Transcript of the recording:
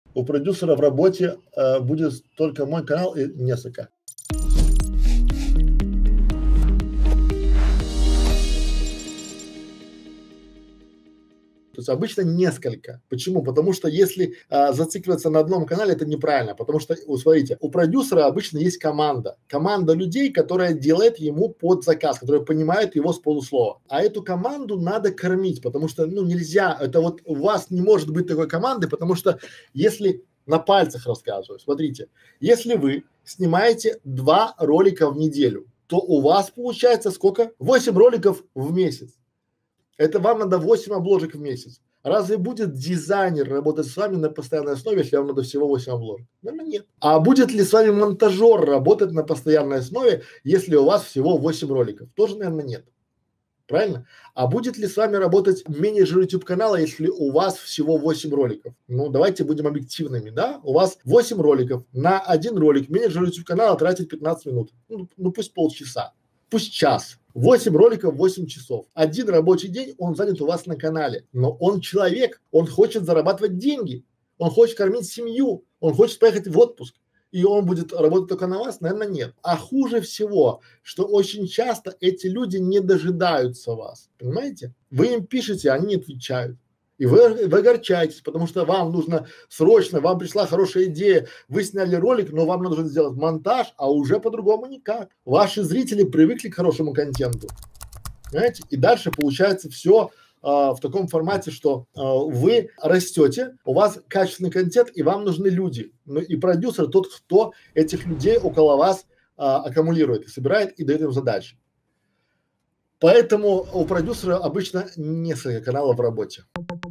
У продюсера в работе будет только мой канал и несколько. То есть обычно несколько. Почему? Потому что если зацикливаться на одном канале, это неправильно. Потому что, смотрите, у продюсера обычно есть команда. Команда людей, которая делает ему под заказ, которая понимает его с полуслова. А эту команду надо кормить, потому что, ну, нельзя, это вот у вас не может быть такой команды, потому что если на пальцах рассказываю, смотрите, если вы снимаете 2 ролика в неделю, то у вас получается сколько? 8 роликов в месяц. Это вам надо 8 обложек в месяц. Разве будет дизайнер работать с вами на постоянной основе, если вам надо всего 8 обложек? Наверное, нет. А будет ли с вами монтажер работать на постоянной основе, если у вас всего 8 роликов? Тоже, наверное, нет. Правильно? А будет ли с вами работать менеджер YouTube канала, если у вас всего 8 роликов? Ну, давайте будем объективными, да? У вас 8 роликов. На один ролик менеджер YouTube канала тратит 15 минут. Ну пусть полчаса, пусть час. 8 роликов, 8 часов. Один рабочий день он занят у вас на канале. Но он человек, он хочет зарабатывать деньги, он хочет кормить семью, он хочет поехать в отпуск. И он будет работать только на вас? Наверное, нет. А хуже всего, что очень часто эти люди не дожидаются вас. Понимаете? Вы им пишете, они не отвечают. И вы огорчаетесь, потому что вам нужно срочно, вам пришла хорошая идея, вы сняли ролик, но вам нужно сделать монтаж, а уже по-другому никак. Ваши зрители привыкли к хорошему контенту, понимаете? И дальше получается все в таком формате, что вы растете, у вас качественный контент, и вам нужны люди. Ну и продюсер тот, кто этих людей около вас аккумулирует, собирает и дает им задачи. Поэтому у продюсера обычно несколько каналов в работе.